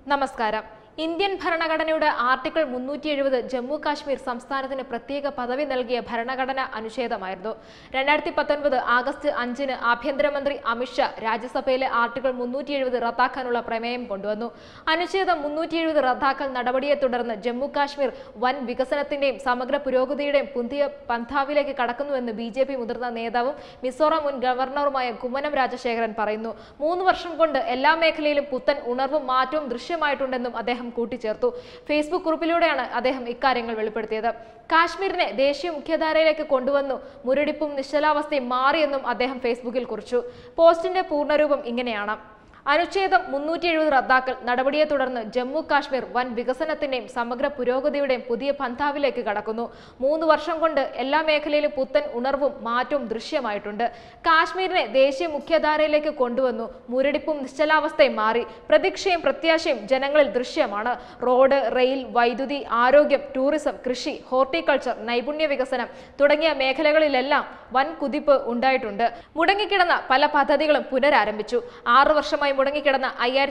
നമസ്കാരം. ഇന്ത്യൻ ഭരണഘടനയുടെ ആർട്ടിക്കിൾ 370 ജമ്മു കാശ്മീർ സംസ്ഥാനത്തിന് പ്രത്യേക പദവി നൽകിയ ഭരണഘടനാ അനുച്ഛേദമായിരുന്നു. 2019 ആഗസ്റ്റ് 5-ന് ആഭ്യന്തരമന്ത്രി അമിത്ഷാ രാജ്യസഭയിലെ ആർട്ടിക്കിൾ 370 റദ്ദാക്കാനുള്ള പ്രമേയം കൊണ്ടുവന്നു. അനുച്ഛേദം 370 റദ്ദാക്കൽ നടപടിയെ തുടർന്ന് ജമ്മു കാശ്മീർ വൻ വികസനത്തിന്റെയും സമഗ്ര പുരോഗതിയുടെയും പുതിയ പന്ഥാവിലേക്ക് കടക്കുന്നുവെന്ന് BJP മുതിർന്ന നേതാവും മിസോറാം മുൻ ഗവർണറുമായ കുമ്മനം രാജശേഖരൻ പറയുന്നു. 3 വർഷം കൊണ്ട് എല്ലാ മേഖലയിലും പുത്തൻ ഉണർവും മാറ്റവും ദൃശ്യമായിട്ടുണ്ടെന്നും അദ്ദേഹം കൂട്ടിച്ചേർത്തു. ഫേസ്ബുക്ക് കുറിപ്പിലൂടെയാണ് അദ്ദേഹം ഇക്കാര്യങ്ങൾ വെളിപ്പെടുത്തിയത്. കാശ്മീരിനെ ദേശീയ മുഖ്യധാരയിലേക്ക് കൊണ്ടുവന്നു, മുരടിപ്പും നിശ്ചലാവസ്ഥയും മാറിയെന്നും അദ്ദേഹം ഫേസ്ബുക്കിൽ കുറിച്ചു. പോസ്റ്റിന്റെ പൂർണ്ണരൂപം ഇങ്ങനെയാണ്: അനുച്ഛേദം 370 റദ്ദാക്കൽ നടപടിയെ തുടർന്ന് ജമ്മു കാശ്മീർ വൻ വികസനത്തിന്റെയും സമഗ്ര പുരോഗതിയുടെയും പുതിയ പന്ഥാവിലേക്ക് കടക്കുന്നു. 3 വർഷം കൊണ്ട് എല്ലാ മേഖലയിലും പുത്തൻ ഉണർവും മാറ്റവും ദൃശ്യമായിട്ടുണ്ട്. കാശ്മീരിനെ ദേശീയ മുഖ്യധാരയിലേക്ക് കൊണ്ടുവന്നു, മുരടിപ്പും നിശ്ചലാവസ്ഥയും മാറി. പ്രതീക്ഷയും പ്രത്യാശയും ജനങ്ങളിൽ ദൃശ്യമാണ്. റോഡ്, റെയിൽ, വൈദ്യുതി, ആരോഗ്യം, ടൂറിസം, കൃഷി, ഹോർട്ടിക്കൾച്ചർ, നൈപുണ്യ വികസനം തുടങ്ങിയ മേഖലകളിലെല്ലാം വൻ കുതിപ്പ് ഉണ്ടായിട്ടുണ്ട്. മുടങ്ങിക്കിടന്ന പല പദ്ധതികളും പുനരാരംഭിച്ചു. 6 വർഷമായി മുടങ്ങിക്കിടന്ന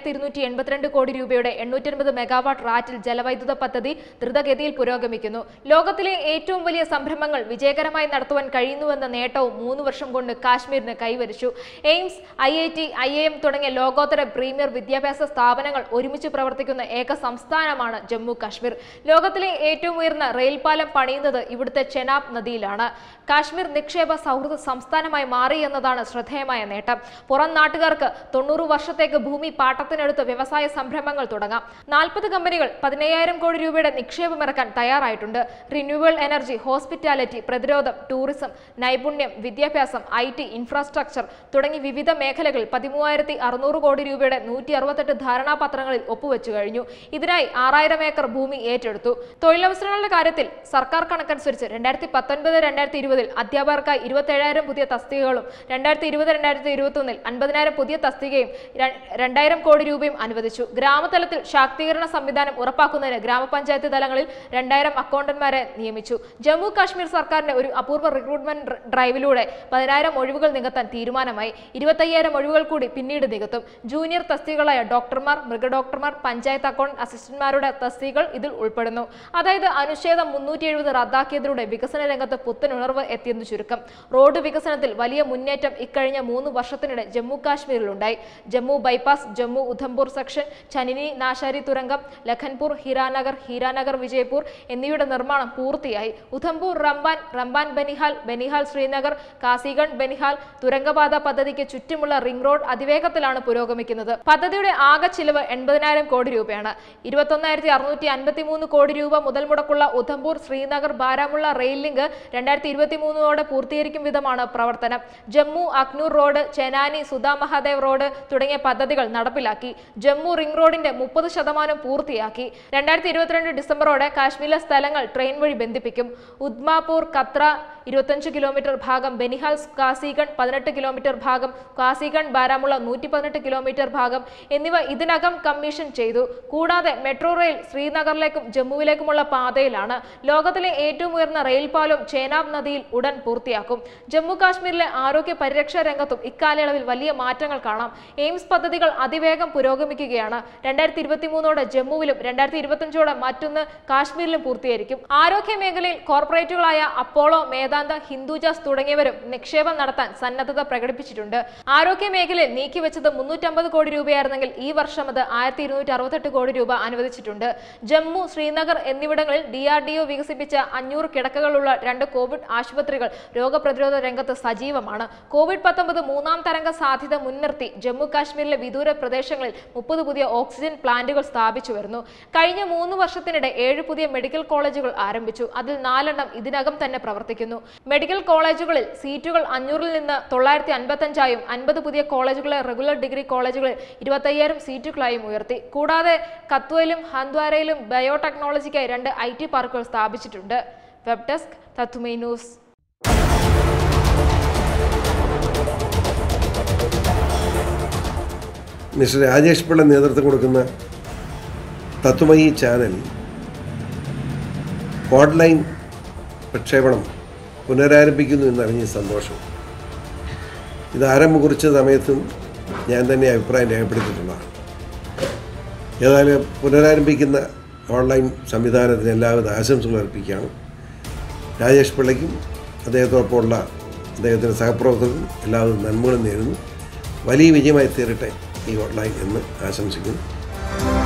5282 കോടി രൂപയുടെ 850 മെഗാവാട്ട് റാറ്റിൽ ജലവൈദ്യുത പദ്ധതി ദ്രുതഗതിയിൽ പുരോഗമിക്കുന്നു. ലോകത്തിലെ ഏറ്റവും വലിയ സംരംഭങ്ങൾ വിജയകരമായി നടത്തുവാൻ കഴിയുന്നുവെന്ന നേട്ടവും 3 വർഷം കൊണ്ട് കാശ്മീരിന് കൈവരിച്ചു. എയിംസ്, IIT, IIM തുടങ്ങിയ ലോകോത്തര പ്രീമിയർ വിദ്യാഭ്യാസ സ്ഥാപനങ്ങൾ ഒരുമിച്ച് പ്രവർത്തിക്കുന്ന ഏക സംസ്ഥാനമാണ് ജമ്മു കാശ്മീർ. ലോകത്തിലെ ഏറ്റവും ഉയർന്ന റെയിൽപാലം പണിയുന്നത് ഇവിടുത്തെ ചെനാബ് നദിയിലാണ്. കാശ്മീർ നിക്ഷേപ സൗഹൃദ സംസ്ഥാനമായി മാറി എന്നതാണ് ശ്രദ്ധേയമായ നേട്ടം. പുറം നാട്ടുകാർക്ക് 90 വർഷത്തേക്ക് ഭൂമി പാട്ടത്തിനെടുത്ത് വ്യവസായ സംരംഭങ്ങൾ തുടങ്ങാം. 40 കമ്പനികൾ 15,000 കോടി രൂപയുടെ നിക്ഷേപമിറക്കാൻ തയ്യാറായിട്ടുണ്ട്. റിന്യൂവബിൾ എനർജി, ഹോസ്പിറ്റാലിറ്റി, പ്രതിരോധം, ടൂറിസം, നൈപുണ്യം, വിദ്യാഭ്യാസം, IT, ഇൻഫ്രാസ്ട്രക്ചർ തുടങ്ങി വിവിധ മേഖലകളിൽ 13,600 കോടി രൂപയുടെ 168 ധാരണാപത്രങ്ങളിൽ ഒപ്പുവെച്ചു കഴിഞ്ഞു. ഇതിനായി 6,000 ഏക്കർ ഭൂമി ഏറ്റെടുത്തു. തൊഴിലവസരങ്ങളുടെ കാര്യത്തിൽ സർക്കാർ കണക്കനുസരിച്ച് 2019-2020 അധ്യാപകർക്കായി 27,000 പുതിയ തസ്തികകളും 2020-2021 50,000 പുതിയ തസ്തികയും 2,000 കോടി രൂപയും അനുവദിച്ചു. ഗ്രാമതലത്തിൽ ശാക്തീകരണ സംവിധാനം ഉറപ്പാക്കുന്നതിന് ഗ്രാമപഞ്ചായത്ത് തലങ്ങളിൽ 2,000 അക്കൗണ്ടന്റ്മാരെ നിയമിച്ചു. ജമ്മു കാശ്മീർ സർക്കാരിന്റെ ഒരു അപൂർവ റിക്രൂട്ട്മെന്റ് ഡ്രൈവിലൂടെ 10,000 ഒഴിവുകൾ നികത്താൻ തീരുമാനമായി. 25,000 ഒഴിവുകൾ കൂടി പിന്നീട് നികത്തും. ജൂനിയർ തസ്തികകളായ ഡോക്ടർമാർ, മൃഗഡോക്ടർമാർ, പഞ്ചായത്ത് അക്കൗണ്ട് അസിസ്റ്റന്റുമാരുടെ തസ്തികകൾ ഇതിൽ ഉൾപ്പെടുന്നു. അതായത് അനുച്ഛേദം 370 റദ്ദാക്കിയതിലൂടെ വികസന രംഗത്ത് പുത്തൻ ഉണർവ് എത്തിയെന്ന് ചുരുക്കം. റോഡ് വികസനത്തിൽ വലിയ മുന്നേറ്റം ഇക്കഴിഞ്ഞ 3 വർഷത്തിനിടെ ജമ്മു കാശ്മീരിലുണ്ടായി. ജമ്മു ബൈപ്പാസ്, ജമ്മു ഉധംപൂർ സെക്ഷൻ, ചനിനി നാശാരി തുരങ്കം, ലഖൻപൂർ, ഹീരാനഗർ വിജയ്പൂർ എന്നിവയുടെ നിർമ്മാണം പൂർത്തിയായി. ഉധംപൂർ റംബാൻ ബനിഹാൽ ശ്രീനഗർ, കാസിഗഡ് ബനിഹാൽ തുരങ്കപാത പദ്ധതിക്ക് ചുറ്റുമുള്ള റിംഗ് റോഡ് അതിവേഗത്തിലാണ് പുരോഗമിക്കുന്നത്. പദ്ധതിയുടെ ആകെ ചിലവ് 80,000 കോടി രൂപയാണ്. 21,653 കോടി രൂപ മുതൽ മുടക്കുള്ള ഉധംപൂർ ശ്രീനഗർ ബാരാമുള്ള റെയിൽ ലിങ്ക് 2023 പൂർത്തീകരിക്കും വിധമാണ് പ്രവർത്തനം. ജമ്മു അഖ്നൂർ റോഡ്, ചെനാനി സുധാ മഹാദേവ് റോഡ് തുടങ്ങിയ പദ്ധതികൾ നടപ്പിലാക്കി. ജമ്മു റിംഗ് റോഡിന്റെ 30% പൂർത്തിയാക്കി. 2022 ഡിസംബറോടെ കാശ്മീരിലെ സ്ഥലങ്ങൾ ട്രെയിൻ വഴി ബന്ധിപ്പിക്കും. ഉദ്മാപൂർ കത്ര 25 കിലോമീറ്റർ ഭാഗം, ബനിഹാൽ കാസിഗഡ് 18 കിലോമീറ്റർ ഭാഗം, കാസിഗഡ് ബാരാമുള്ള 118 കിലോമീറ്റർ ഭാഗം എന്നിവ ഇതിനകം കമ്മീഷൻ ചെയ്തു. കൂടാതെ മെട്രോ റെയിൽ ശ്രീനഗറിലേക്കും ജമ്മുവിലേക്കുമുള്ള പാതയിലാണ്. ലോകത്തിലെ ഏറ്റവും ഉയർന്ന റെയിൽ പാലവും ചേനാബ് നദിയിൽ ഉടൻ പൂർത്തിയാക്കും. ജമ്മു കാശ്മീരിലെ ആരോഗ്യ പരിരക്ഷാ രംഗത്തും ഇക്കാലയളവിൽ വലിയ മാറ്റങ്ങൾ കാണാം. എയിംസ് പദ്ധതികൾ അതിവേഗം പുരോഗമിക്കുകയാണ്. 2023 ജമ്മുവിലും 2025 മറ്റൊന്ന് കാശ്മീരിലും പൂർത്തീകരിക്കും. ആരോഗ്യ മേഖലയിൽ കോർപ്പറേറ്റുകളായ അപ്പോളോ, മേദാന്ത, ഹിന്ദുജാസ് തുടങ്ങിയവരും നിക്ഷേപം നടത്താൻ സന്നദ്ധത പ്രകടിപ്പിച്ചിട്ടുണ്ട്. ആരോഗ്യ മേഖലയിൽ നീക്കിവെച്ചത് 350 കോടി രൂപയായിരുന്നെങ്കിൽ ഈ വർഷം അത് 1,268 കോടി രൂപ അനുവദിച്ചിട്ടുണ്ട്. ജമ്മു, ശ്രീനഗർ എന്നിവിടങ്ങളിൽ DRDO വികസിപ്പിച്ച 500 കിടക്കകളുള്ള 2 കോവിഡ് ആശുപത്രികൾ രോഗപ്രതിരോധ രംഗത്ത് സജീവമാണ്. COVID-19 മൂന്നാം തരംഗ സാധ്യത മുൻനിർത്തി ജമ്മു കാശ്മീരിലെ വിദൂര പ്രദേശങ്ങളിൽ 30 പുതിയ ഓക്സിജൻ പ്ലാന്റുകൾ സ്ഥാപിച്ചു വരുന്നു. കഴിഞ്ഞ 3 വർഷത്തിനിടെ 7 പുതിയ മെഡിക്കൽ കോളേജുകൾ ആരംഭിച്ചു. അതിൽ 4 എണ്ണം ഇതിനകം തന്നെ പ്രവർത്തിക്കുന്നു. മെഡിക്കൽ കോളേജുകളിൽ സീറ്റുകൾ 500-ൽ നിന്ന് 955-ആയും 50 പുതിയ കോളേജുകളെ റെഗുലർ ഡിഗ്രി കോളേജുകളിൽ 25,000 സീറ്റുകളായും ഉയർത്തി. കൂടാതെ കത്വയിലും ഹന്ദ്വാരയിലും ബയോടെക്നോളജിക്കായി 2 IT പാർക്കുകൾ സ്ഥാപിച്ചിട്ടുണ്ട്. Web desk Tatwamayi news. Mister Rajesh Pillai നേതൃത്വം കൊടുക്കുന്ന തത്വമയി ചാനൽ ഓൺലൈൻ പ്രക്ഷേപണം പുനരാരംഭിക്കുന്നു എന്നറിഞ്ഞ സന്തോഷം. ഇത് ആരംഭം കുറിച്ച സമയത്തും ഞാൻ തന്നെ അഭിപ്രായം രേഖപ്പെടുത്തിയിട്ടുള്ളതാണ്. ഏതായാലും പുനരാരംഭിക്കുന്ന ഓൺലൈൻ സംവിധാനത്തിന് എല്ലാവിധ ആശംസകൾ അർപ്പിക്കുകയാണ്. രാജേഷ് പിള്ളയ്ക്കും അദ്ദേഹത്തോടൊപ്പമുള്ള അദ്ദേഹത്തിൻ്റെ സഹപ്രവർത്തകർക്കും എല്ലാവിധ നന്മകളും നേരുന്നു. വലിയ വിജയമായി തീരട്ടെ ഈ ഓൺലൈൻ എന്ന് ആശംസിക്കുന്നു.